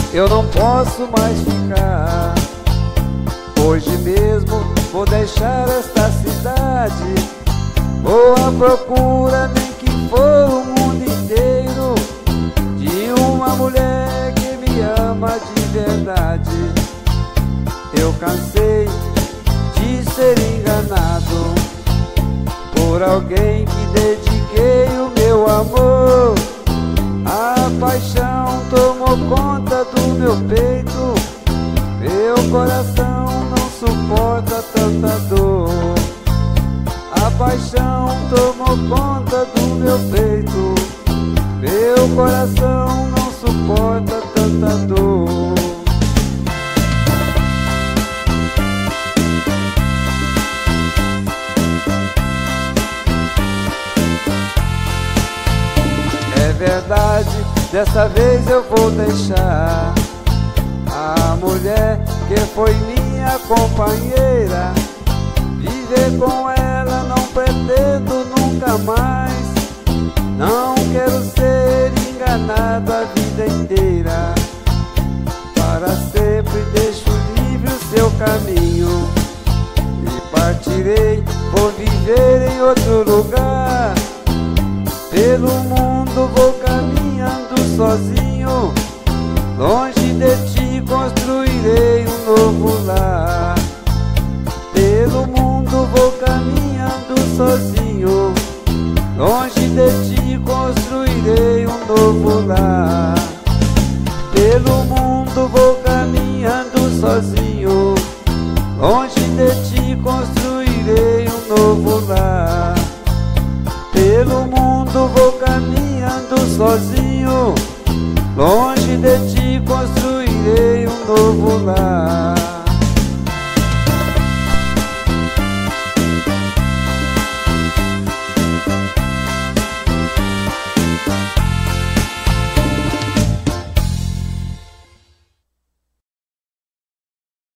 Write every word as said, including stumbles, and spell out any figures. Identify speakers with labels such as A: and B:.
A: eu não posso mais ficar. Hoje mesmo vou deixar esta cidade, vou à procura, nem que for o mundo inteiro, de uma mulher que me ama de verdade. Eu cansei de ser enganado por alguém que dediquei o meu amor. A paixão tomou conta do meu peito, meu coração não suporta tanta dor. A paixão tomou conta do meu peito, meu coração não suporta tanta dor. É verdade, dessa vez eu vou deixar a mulher que foi minha companheira. Viver com ela não pretendo nunca mais, não quero ser enganado a vida inteira. Para sempre deixo livre o seu caminho e partirei, vou viver em outro lugar. Pelo mundo vou caminhando sozinho, longe de ti construirei um novo lar. Pelo mundo vou caminhando sozinho, longe de ti construirei um novo lar. Pelo mundo vou caminhando sozinho, longe de ti construirei um novo lar. Pelo mundo vou caminhando sozinho, longe de ti construirei um novo lar.